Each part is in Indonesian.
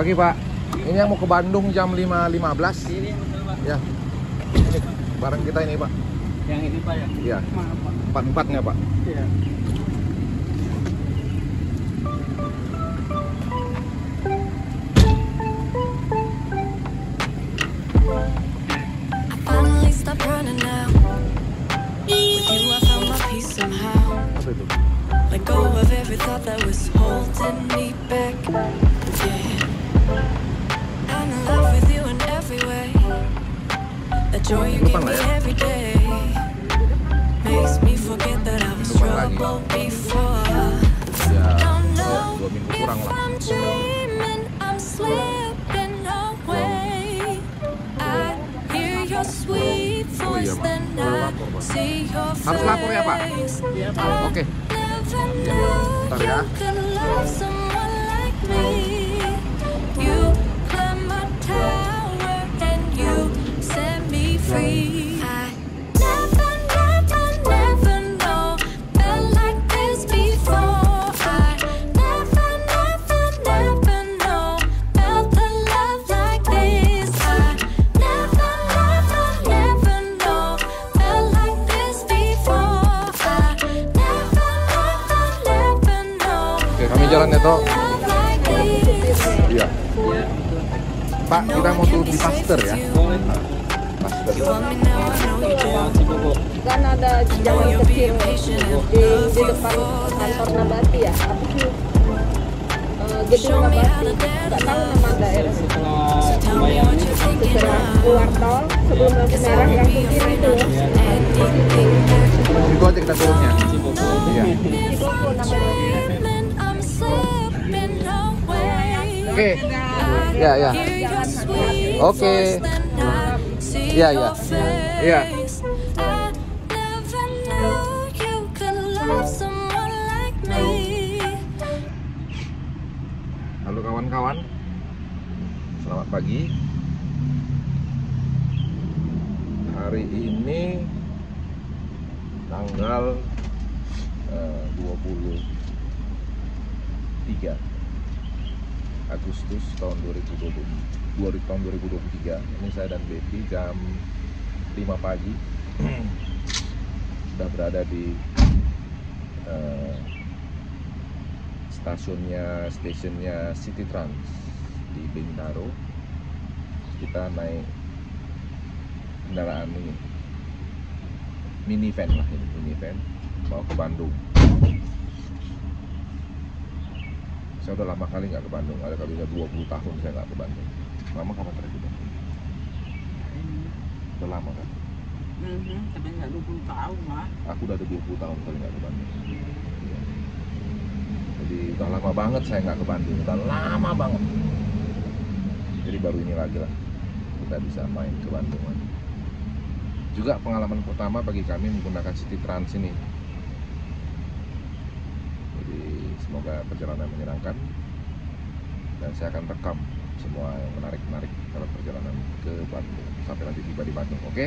Pagi Pak. Ini yang mau ke Bandung jam 5.15. Ini betul Pak. Ya. Ini barang kita ini Pak. Yang ini Pak ya? Iya. Maaf Pak. 4-4-nya Pak. Iya. Finally stop running now. With you I found my peace somehow. Apa itu? Let go of every thought that was holding me back. Yeah. I'm in love with you in every way. The joy you give me every day makes me forget that I was troubled before. Ya, Don't ya, know 2 minggu if kurang lah. I'm dreaming, I'm slipping away. I hear your sweet voice, then I see your face. Harus lapor ya Pak? Iya Pak. Oke. Never knew Bentar you ya. could love someone like me. You climb my tower and you set me free. I never know felt like this before. I never know felt the love like this. I never know felt like this before. I never know Oke, kami jalan ya Toh. love like this. Iya. Iya. Pak, kita mau turun di Pasteur ya. Boleh. Pasteur. You want me now, I know you do. Cibubur. Kan ada jalan You'll be kecil patient and di love you depan for kantor that. Nabati ya. Apa sih? Gedung Show me how Nabati. to Nggak dance tahu nama daerah. Setelah Tell me bayar what you're thinking Setelah now. keluar tol sebelum lampu Cause merah I yang would be ke kiri afraid itu. of anything that Itu aja kita turunnya. Cibubur. Iya. if I'm dreaming, I'm slipping away. Oke. I Ya, ya. hear your sweet Oke. voice, then I see Iya, iya. your face. Iya. I never knew you could love someone like me. Halo kawan-kawan. Selamat pagi. Hari ini tanggal 23 Agustus tahun 2023. Ini saya dan Betty jam 5 pagi sudah berada di stasiunnya City Trans di Bintaro. Kita naik kendaraan ini, minivan lah ini, minivan mau ke Bandung. Saya udah lama kali nggak ke Bandung, ada kali udah 20 tahun saya nggak ke Bandung. Mama kapan terakhir ke Bandung? Udah lama kan? Tapi nggak 20 tahun Pak. Aku udah ada 20 tahun kali nggak ke Bandung. Iya. Jadi udah lama banget saya nggak ke Bandung, udah lama banget. Jadi baru ini lagi lah kita bisa main ke Bandung lagi. Juga pengalaman pertama bagi kami menggunakan City Trans ini. Jadi semoga perjalanan menyenangkan dan saya akan rekam semua yang menarik-menarik dalam perjalanan ke Bandung sampai nanti tiba di Bandung. Oke?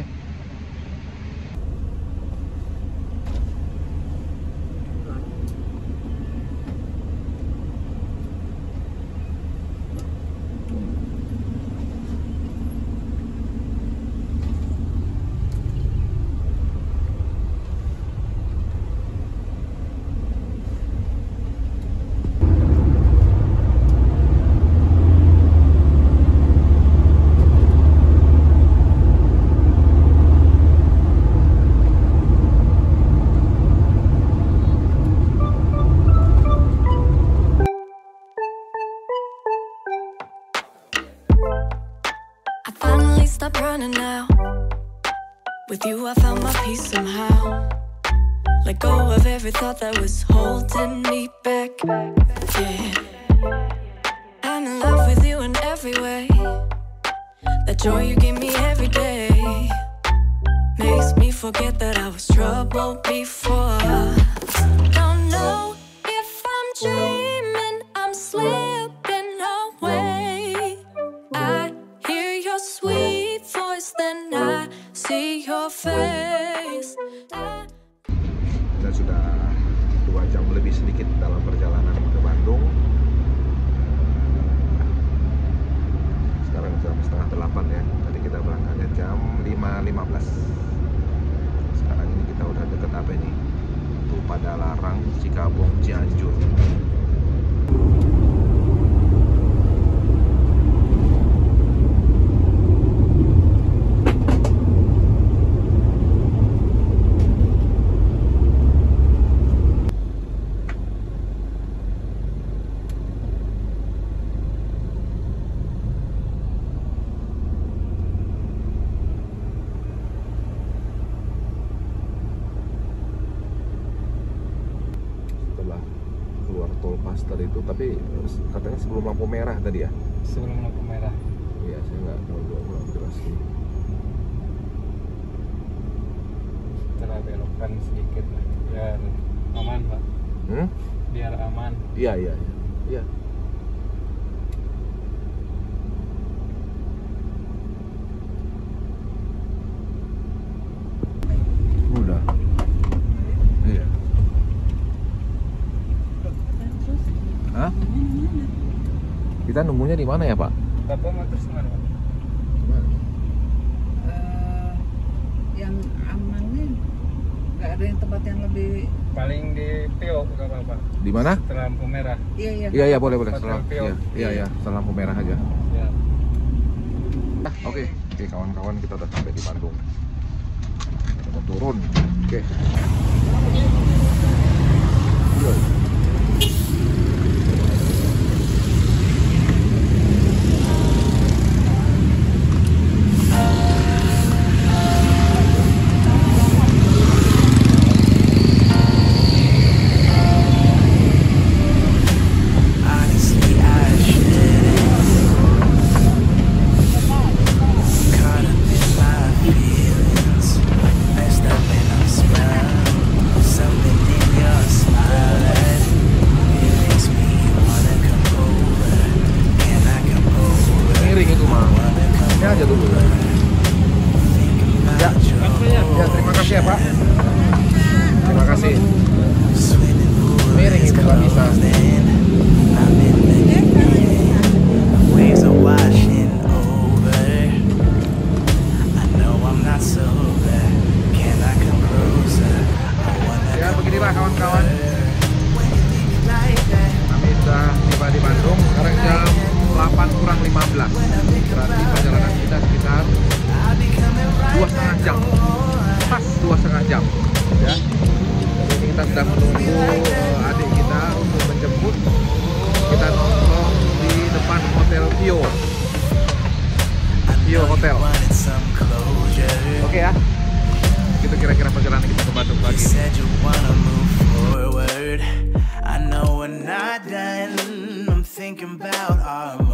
I finally stopped running now. With you I found my peace somehow. Let go of every thought that was holding me back. Yeah. I'm in love with you in every way. The joy you give me every day makes me forget that I was troubled before. Don't know if I'm dreaming, I'm slipping away. I hear your sweet voice, then I see your face. Kita sudah 2 jam lebih sedikit dalam perjalanan ke Bandung. sekarang jam setengah 8 ya. Tadi kita berangkatnya jam 5.15. Sekarang ini kita udah deket apa ini? Tuh Padalarang, Cikabong, Cianjur. Keluar tol Pasteur itu, tapi katanya sebelum lampu merah tadi ya. Sebelum lampu merah. Iya, saya nggak tahu belum jelas ini. Setelah belokkan sedikit lah, biar aman Pak. Biar aman. Iya. Udah. Iya. Hah? Kita nunggunya di mana ya, Pak? Bapak mau terus kemana Pak? Yang aman nih, nggak ada yang tempat yang lebih. Paling di Pio nggak apa-apa. Di mana? Setelah lampu merah. Iya. Boleh. Hotel Setelah, Pio. iya, setelah lampu merah aja. Ya. Oke, kawan-kawan, kita udah sampai di Bandung. Kita mau turun. Oke. Aja dulu ya. Ya, terima kasih ya Pak. Terima kasih. Miring itu nggak bisa. Ya beginilah kawan-kawan. Kami sudah tiba di Bandung. Sekarang jam 8:15. Berarti perjalanan kita sekitar 2,5 jam. Pas 2,5 jam ya. Jadi kita sedang menunggu adik kita untuk menjemput. Kita nongkrong di depan Hotel Pio Hotel. Oke ya. Itu kira-kira perjalanan kita ke Bandung pagi ini. I know we're not done. I'm thinking about our